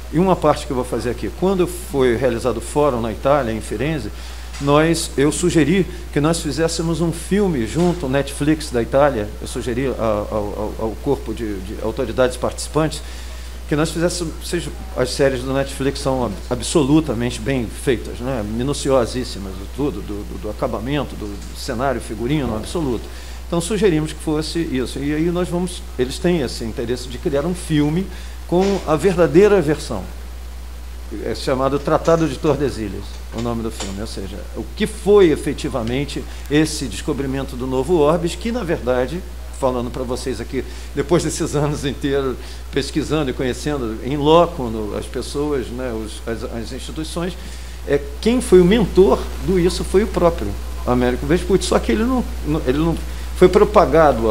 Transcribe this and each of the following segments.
E uma parte que eu vou fazer aqui. Quando foi realizado o fórum na Itália, em Firenze, eu sugeri que nós fizéssemos um filme junto ao Netflix da Itália, eu sugeri ao corpo de autoridades participantes, que nós fizéssemos, as séries do Netflix são absolutamente bem feitas, né? Minuciosíssimas, tudo, do acabamento, do cenário, figurino, absoluto. Então sugerimos que fosse isso. E aí eles têm esse interesse de criar um filme com a verdadeira versão. É chamado Tratado de Tordesilhas, o nome do filme, ou seja, o que foi efetivamente esse descobrimento do novo Orbis, que na verdade, falando para vocês aqui, depois desses anos inteiros pesquisando e conhecendo em loco as pessoas, né, as instituições, quem foi o mentor do isso foi o próprio Américo Vespucci, só que ele não foi propagado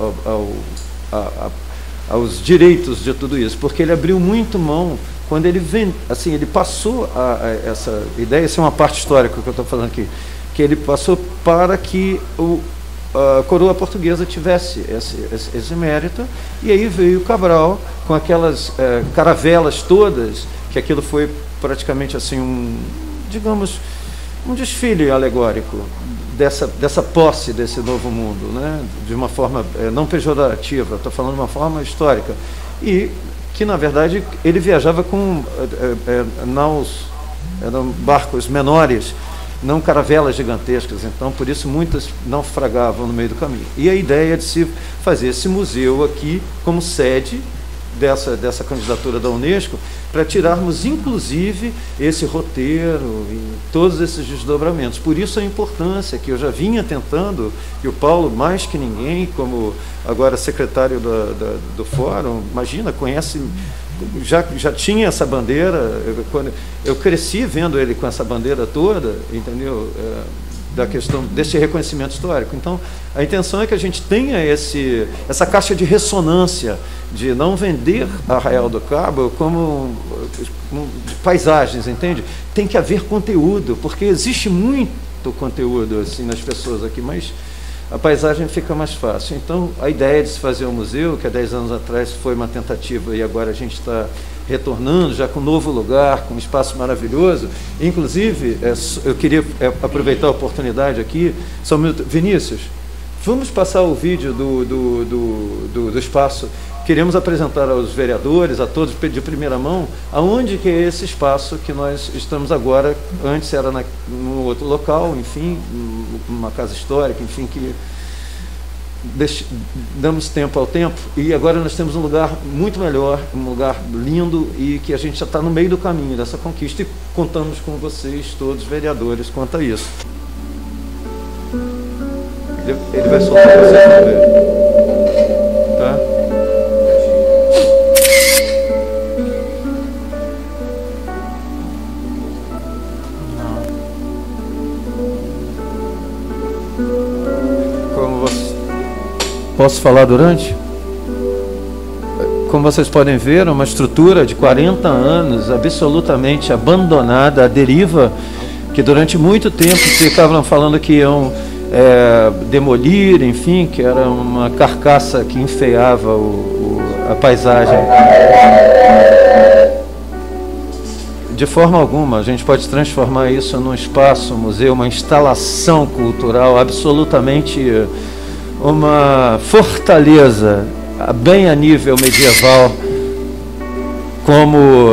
aos direitos de tudo isso, porque ele abriu muito mão quando ele ele passou essa ideia, essa é uma parte histórica que eu estou falando aqui, que ele passou para que a coroa portuguesa tivesse esse mérito, e aí veio o Cabral com aquelas caravelas todas, que aquilo foi praticamente assim digamos, um desfile alegórico dessa posse desse novo mundo, né? De uma forma não pejorativa, estou falando de uma forma histórica, e que na verdade ele viajava com naus, eram barcos menores, não caravelas gigantescas, então por isso muitas naufragavam no meio do caminho. E a ideia de se fazer esse museu aqui como sede dessa candidatura da Unesco, para tirarmos inclusive esse roteiro e todos esses desdobramentos. Por isso a importância que eu já vinha tentando, e o Paulo mais que ninguém, como agora secretário do Fórum, imagina, conhece, já tinha essa bandeira, eu cresci vendo ele com essa bandeira toda, entendeu? Da questão desse reconhecimento histórico. Então, a intenção é que a gente tenha essa caixa de ressonância, de não vender Arraial do Cabo como paisagens, entende? Tem que haver conteúdo, porque existe muito conteúdo assim nas pessoas aqui, mas a paisagem fica mais fácil. Então, a ideia de se fazer um museu, que há 10 anos atrás foi uma tentativa e agora a gente está retornando, já com um novo lugar, com um espaço maravilhoso. Inclusive, eu queria aproveitar a oportunidade aqui, só um minuto. Vinícius, vamos passar o vídeo do espaço. Queremos apresentar aos vereadores, a todos de primeira mão, aonde que é esse espaço que nós estamos agora. Antes era num outro local, enfim, uma casa histórica, enfim, que damos tempo ao tempo, e agora nós temos um lugar muito melhor, um lugar lindo, e que a gente já está no meio do caminho dessa conquista, e contamos com vocês todos, vereadores, quanto a isso. Ele vai soltar você para ver. Tá? Posso falar durante? Como vocês podem ver, uma estrutura de 40 anos, absolutamente abandonada, à deriva, que durante muito tempo ficavam falando que iam demolir, enfim, que era uma carcaça que enfeiava a paisagem. De forma alguma, a gente pode transformar isso num espaço, um museu, uma instalação cultural absolutamente uma fortaleza, bem a nível medieval, como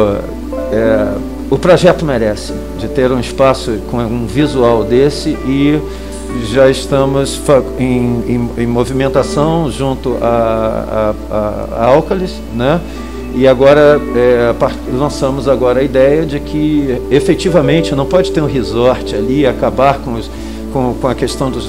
o projeto merece, de ter um espaço com um visual desse, e já estamos em movimentação junto a Alcalis, né? E agora lançamos agora a ideia de que efetivamente não pode ter um resort ali, acabar com a questão dos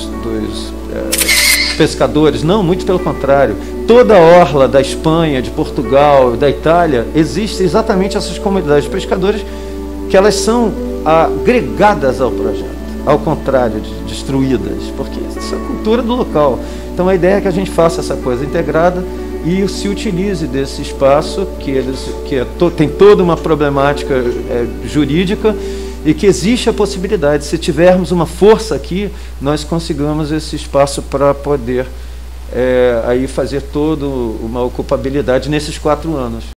pescadores. Não, muito pelo contrário. Toda a orla da Espanha, de Portugal, da Itália, existe exatamente essas comunidades de pescadores, que elas são agregadas ao projeto, ao contrário de destruídas, porque isso é a cultura do local. Então a ideia é que a gente faça essa coisa integrada e se utilize desse espaço, tem toda uma problemática jurídica, e que existe a possibilidade, se tivermos uma força aqui, nós consigamos esse espaço para poder aí fazer toda uma ocupabilidade nesses 4 anos.